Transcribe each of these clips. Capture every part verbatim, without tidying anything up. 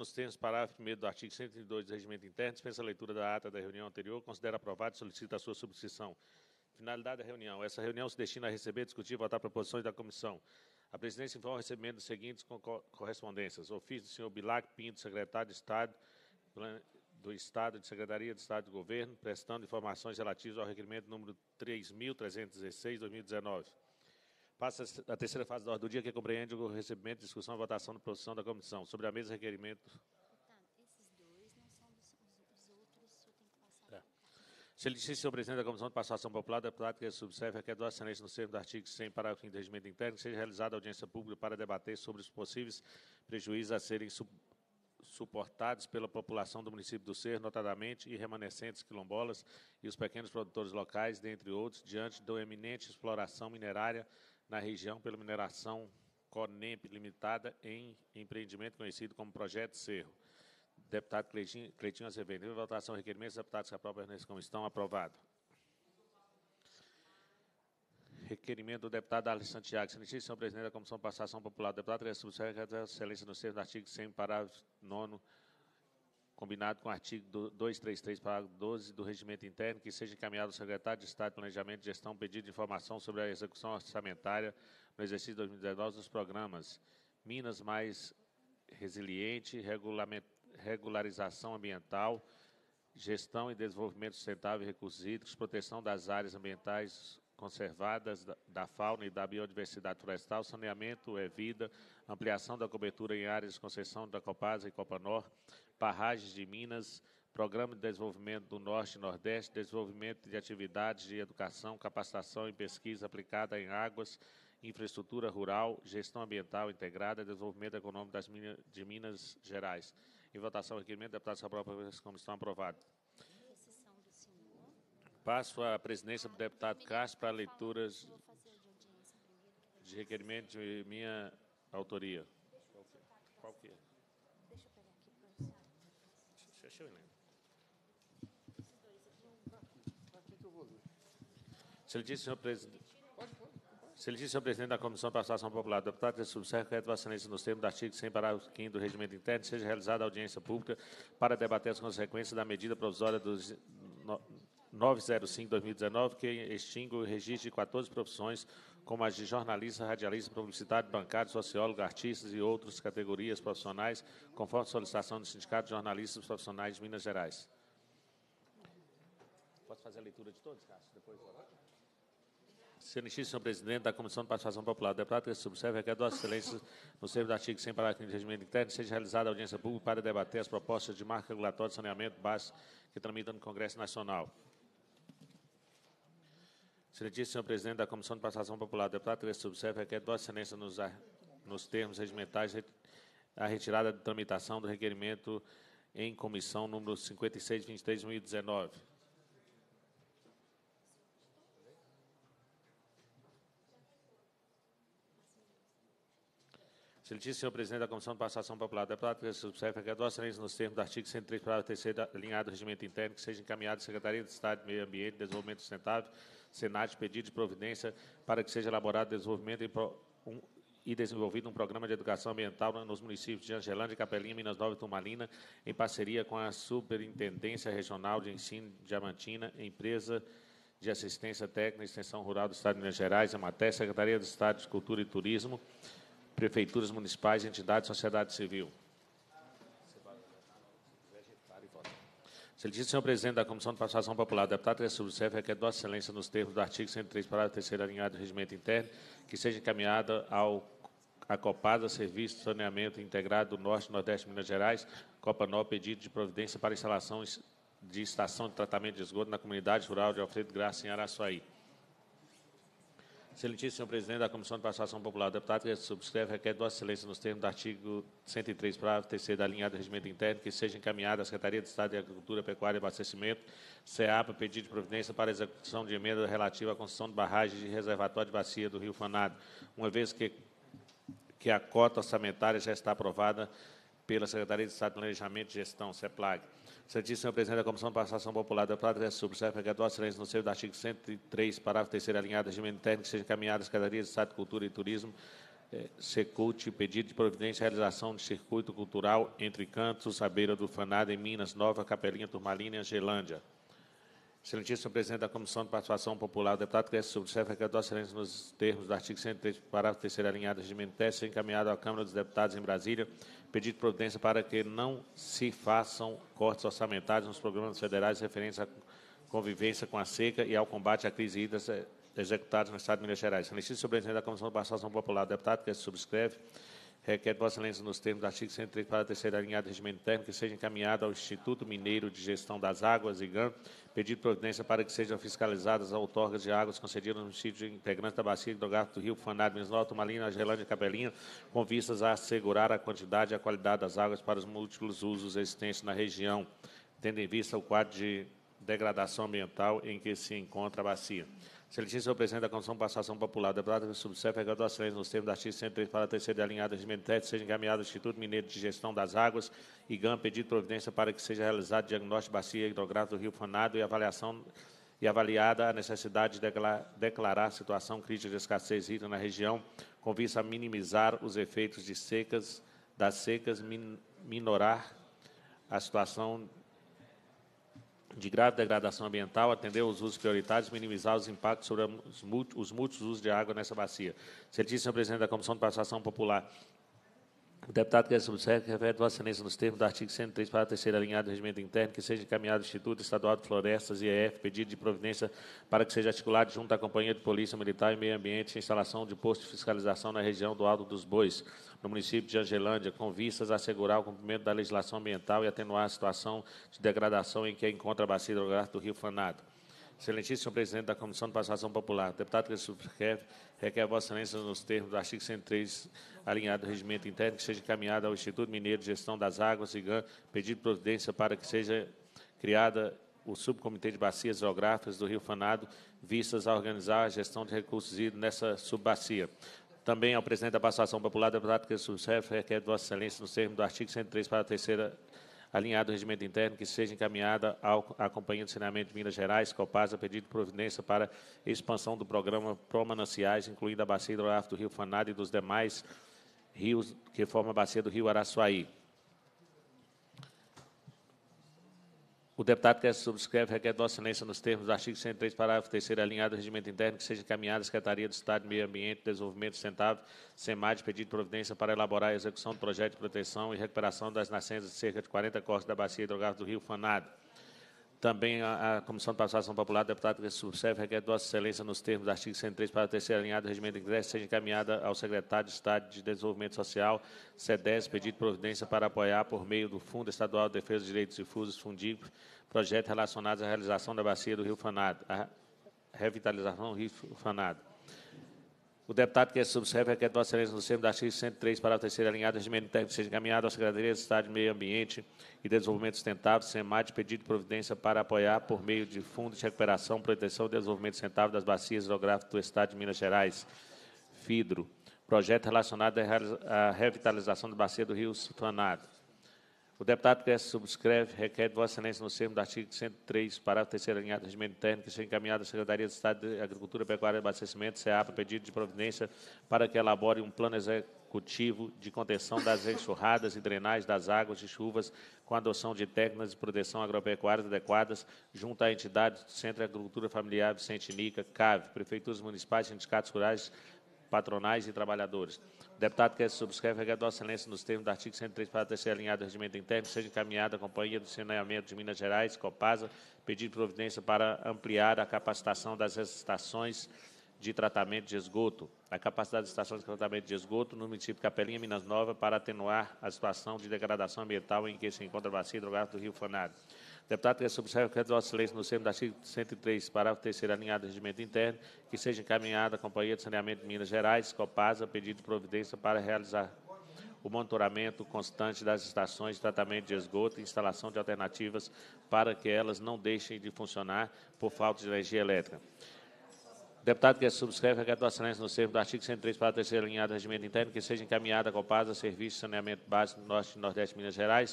nos termos do parágrafo primeiro do artigo cento e dois do Regimento Interno, dispensa a leitura da ata da reunião anterior, considera aprovada e solicita a sua subscrição. Finalidade da reunião. Essa reunião se destina a receber, discutir e votar proposições da comissão. A presidência informa o recebimento dos seguintes correspondências. Ofício do senhor Bilac Pinto, secretário de Estado do Estado de Secretaria de Estado de Governo, prestando informações relativas ao requerimento número três mil trezentos e dezesseis, dois mil e dezenove. Passa a terceira fase da ordem do dia, que compreende o recebimento, discussão e votação da proposição da comissão. Sobre a mesa, requerimento... Esses dois não são dos, os, os outros, o senhor tem que passar. É. Excelentíssimo senhor presidente da Comissão de Participação Popular, deputado que subserve requer do excelência no termo do artigo cem, parágrafo quinto do Regimento Interno, que seja realizada audiência pública para debater sobre os possíveis prejuízos a serem su suportados pela população do município do Cerro, notadamente, e remanescentes quilombolas e os pequenos produtores locais, dentre outros, diante da eminente exploração minerária na região pela mineração Conemp Limitada em empreendimento conhecido como Projeto Cerro. Deputado Cleitinho, Cleitinho Azevedo. Em votação, requerimentos, deputados que aprovam nessa comissão, aprovado. Requerimento do deputado Alisson Santiago. Excelentíssimo senhor presidente da Comissão de Participação Popular, deputado que subserve a excelência no termo do artigo cem, parágrafo nono, combinado com o artigo duzentos e trinta e três, parágrafo doze do Regimento Interno, que seja encaminhado ao secretário de Estado de Planejamento e Gestão pedido de informação sobre a execução orçamentária no exercício dois mil e dezenove dos programas Minas Mais Resiliente, regularização ambiental, gestão e desenvolvimento sustentável de recursos hídricos, proteção das áreas ambientais conservadas, da, da fauna e da biodiversidade florestal, saneamento é vida, ampliação da cobertura em áreas de concessão da Copasa e Copanor, barragens de Minas, Programa de Desenvolvimento do Norte e Nordeste, desenvolvimento de atividades de educação, capacitação e pesquisa aplicada em águas, infraestrutura rural, gestão ambiental integrada, desenvolvimento econômico das Minas, de Minas Gerais. Em votação, requerimento, deputado Sobral, para a comissão aprovado. Passo a presidência do deputado Castro para leituras de requerimento de minha autoria. Qual que é? Deixa eu pegar aqui para o senhor. Deixa eu ir, né? Aqui que eu vou ler. Excelentíssimo senhor presidente. Excelentíssimo senhor presidente da Comissão de Participação Popular, deputado que subserve requer Vossa Excelência nos termos do artigo cem, parágrafo quinto do Regimento Interno, seja realizada audiência pública para debater as consequências da medida provisória dos novecentos e cinco de dois mil e dezenove, que extingue o registro de quatorze profissões, como as de jornalista, radialista, publicitário, bancário, sociólogo, artistas e outras categorias profissionais, conforme solicitação do Sindicato de Jornalistas Profissionais de Minas Gerais. Posso fazer a leitura de todos, Cássio? Depois. Excelentíssimo senhor presidente da Comissão de Participação Popular, deputado que subserve requer Vossa Excelência, no termo do artigo cem, parágrafo quinto do Regimento Interno, seja realizada audiência pública para debater as propostas de marco regulatório de saneamento básico que tramitam no Congresso Nacional. Excelentíssimo senhor presidente da Comissão de Participação Popular, deputado que subserve requer Vossa Excelência nos, nos termos regimentais a retirada de tramitação do requerimento em comissão número cinquenta e seis, vinte e três de dois mil e dezenove. Excelentíssimo senhor presidente da Comissão de Participação Popular, deputado que subserve requer Vossa Excelência nos termos do artigo cento e três, parágrafo terceiro, alinhado do Regimento Interno, que seja encaminhado à Secretaria de Estado de Meio Ambiente e Desenvolvimento Sustentável, Senado, pedido de providência para que seja elaborado desenvolvimento e, pro, um, e desenvolvido um programa de educação ambiental nos municípios de Angelândia, Capelinha, Minas Novas e Turmalina, em parceria com a Superintendência Regional de Ensino Diamantina, Empresa de Assistência Técnica e Extensão Rural do Estado de Minas Gerais, AMATES, Secretaria de Estado de Cultura e Turismo, prefeituras municipais, entidades, sociedade civil. Excelentíssimo senhor presidente da Comissão de Participação Popular, deputado que subserve requer Vossa Excelência nos termos do artigo cento e três, parágrafo terceiro, alinhado do Regimento Interno, que seja encaminhada ao a Copasa, Serviço de Saneamento Integrado do Norte e Nordeste de Minas Gerais, Copanó, pedido de providência para instalação de estação de tratamento de esgoto na comunidade rural de Alfredo Graça, em Araçuaí. Excelentíssimo senhor presidente da Comissão de Participação Popular, deputado que subscreve requer Vossa Excelência nos termos do artigo cento e três, parágrafo terceiro, da linha do Regimento Interno, que seja encaminhada à Secretaria de Estado de Agricultura, Pecuária e Abastecimento, SEAPA, pedido de providência para execução de emenda relativa à construção de barragem de reservatório de bacia do Rio Fanado, uma vez que, que a cota orçamentária já está aprovada pela Secretaria de Estado de Planejamento e Gestão, CEPLAG. Excelentíssimo senhor presidente da Comissão de Participação Popular, deputado que subserve requer Vossa Excelência no termo do artigo cento e três, parágrafo terceiro, alinhado do Regimento Interno, que seja encaminhada à Secretaria de Estado de Cultura e Turismo, Secult, pedido de providência, realização de circuito cultural entre cantos, à beira do Fanado, em Minas, Nova Capelinha, Turmalina e Angelândia. Excelentíssimo presidente da Comissão de Participação Popular, o deputado Cresce Subchefe requer Vossa Excelência nos termos do artigo cento e três, parágrafo terceiro alinhado do regimento interno, ser encaminhado à Câmara dos Deputados em Brasília, pedido de providência para que não se façam cortes orçamentários nos programas federais referentes à convivência com a seca e ao combate à crise hídrica executados no Estado de Minas Gerais. Excelentíssimo presidente da Comissão de Participação Popular, o deputado que subscreve, requer Vossa Excelência nos termos do artigo cento e três, para a terceira alinhada do regimento interno, que seja encaminhado ao Instituto Mineiro de Gestão das Águas, IGAM, pedido de providência para que sejam fiscalizadas as outorgas de águas concedidas no sítio integrante da bacia hidrográfica do Rio Fanado, Minas Nova, Turmalina, Angelândia e Capelinha, com vistas a assegurar a quantidade e a qualidade das águas para os múltiplos usos existentes na região, tendo em vista o quadro de degradação ambiental em que se encontra a bacia. Excelentíssimo senhor presidente da Comissão de Participação Popular, deputado que subserve, requer Vossa Excelência nos termos do artigo cento e três, para a terceira alinhada do regimento interno, seja encaminhado ao Instituto Mineiro de Gestão das Águas, IGAM, pedido de providência para que seja realizado diagnóstico de bacia hidrográfica do Rio Fanado e avaliação e avaliada a necessidade de declarar, declarar a situação crítica de escassez hídrica na região, com vista a minimizar os efeitos de secas, das secas, min, minorar a situação de grave degradação ambiental, atender os usos prioritários e minimizar os impactos sobre os múltiplos, os múltiplos usos de água nessa bacia. Excelentíssimo senhor presidente da Comissão de Participação Popular, o deputado que subserve, refere Vossa Excelência nos termos do artigo cento e três, para a terceira alinhada do regimento interno, que seja encaminhado ao Instituto Estadual de Florestas, I E F, pedido de providência para que seja articulado junto à Companhia de Polícia Militar e Meio Ambiente a instalação de posto de fiscalização na região do Alto dos Bois, no município de Angelândia, com vistas a assegurar o cumprimento da legislação ambiental e atenuar a situação de degradação em que encontra a bacia hidrográfica do Rio Fanado. Excelentíssimo senhor presidente da Comissão de Participação Popular, deputado que subscreve, requer Vossa Excelência nos termos do artigo cento e três, alinhado do regimento interno, que seja encaminhado ao Instituto Mineiro de Gestão das Águas, IGAM, pedido de providência para que seja criada o Subcomitê de Bacias Hidrográficas do Rio Fanado, vistas a organizar a gestão de recursos hídricos nessa subbacia. Também ao presidente da Participação Popular, deputado que subscreve, requer Vossa Excelência nos termos do artigo cento e três, para a terceira alinhado do regimento interno, que seja encaminhada ao, à Companhia de Saneamento de Minas Gerais, Copasa, pedido de providência para expansão do programa Pró-Mananciais, incluindo a bacia hidrográfica do Rio Fanado e dos demais rios que formam a bacia do Rio Araçuaí. O deputado que subscreve requer Vossa Excelência nos termos do artigo cento e três, parágrafo terceiro, alinhado do regimento interno, que seja encaminhada à Secretaria de Estado de Meio Ambiente e Desenvolvimento Sustentável, SEMAD, pedido de providência para elaborar a execução do projeto de proteção e recuperação das nascentes de cerca de quarenta cortes da bacia hidrográfica do Rio Fanado. Também a, a Comissão de Participação Popular, deputado que subscreve, requer Vossa Excelência nos termos do artigo cento e três, para a terceira alinhada do regimento interno, seja encaminhada ao Secretário de Estado de Desenvolvimento Social, SEDES, pedido de providência para apoiar, por meio do Fundo Estadual de Defesa dos Direitos Difusos, Fundip, projetos relacionados à realização da bacia do Rio Fanado, a revitalização do Rio Fanado. O deputado que subscreve requer Vossa Excelência no termo do artigo cento e três, para a terceira alinhada do regimento interno, que seja encaminhado à Secretaria de Estado de Meio Ambiente e Desenvolvimento Sustentável, SEMAD, pedido de providência para apoiar, por meio de Fundo de Recuperação, Proteção e Desenvolvimento Sustentável das Bacias Hidrográficas do Estado de Minas Gerais, FIDRO, projeto relacionado à revitalização da bacia do Rio Fanado. O deputado que subscreve requer de Vossa Excelência, no termo do artigo cento e três, parágrafo terceiro alinhado do regimento interno, que seja encaminhado à Secretaria de Estado de Agricultura, Pecuária e Abastecimento, SEAPA, pedido de providência para que elabore um plano executivo de contenção das enxurradas e drenagem das águas de chuvas, com adoção de técnicas de proteção agropecuária adequadas, junto à entidade do Centro de Agricultura Familiar Vicente Nica, CAV, prefeituras municipais, sindicatos rurais, patronais e trabalhadores. O deputado que subscreve requer Vossa Excelência nos termos do artigo cento e três, para a terceira alinhada do regimento interno, seja encaminhada à Companhia do Saneamento de Minas Gerais, Copasa, pedido de providência para ampliar a capacitação das estações de tratamento de esgoto, a capacidade das estações de tratamento de esgoto no município de Capelinha, Minas Nova, para atenuar a situação de degradação ambiental em que se encontra a bacia hidrográfica do Rio Fanado. Deputado que subscreve requer Vossa Excelência no termo do artigo cento e três, parágrafo terceiro, alinhado do regimento interno, que seja encaminhada à Companhia de Saneamento de Minas Gerais, Copasa, pedido de providência para realizar o monitoramento constante das estações de tratamento de esgoto e instalação de alternativas para que elas não deixem de funcionar por falta de energia elétrica. Deputado que subscreve requer Vossa Excelência no termo do artigo cento e três, para a terceira alinhada do regimento interno, que seja encaminhada à Copasa, Serviço de Saneamento Básico do Norte e Nordeste de Minas Gerais,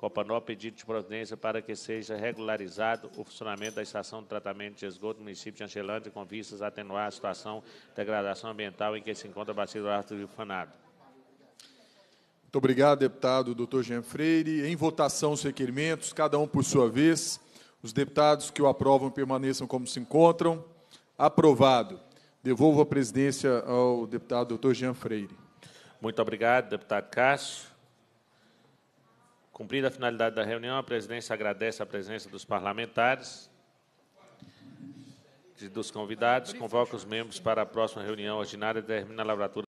Copanó, pedido de providência para que seja regularizado o funcionamento da estação de tratamento de esgoto do município de Angelândia, com vistas a atenuar a situação de degradação ambiental em que se encontra a bacia do Arto do Rio Fanado. Muito obrigado, deputado doutor Jean Freire. Em votação, os requerimentos, cada um por sua vez. Os deputados que o aprovam permaneçam como se encontram. Aprovado. Devolvo a presidência ao deputado doutor Jean Freire. Muito obrigado, deputado Cássio. Cumprida a finalidade da reunião, a presidência agradece a presença dos parlamentares e dos convidados, convoca os membros para a próxima reunião ordinária e determina a lavratura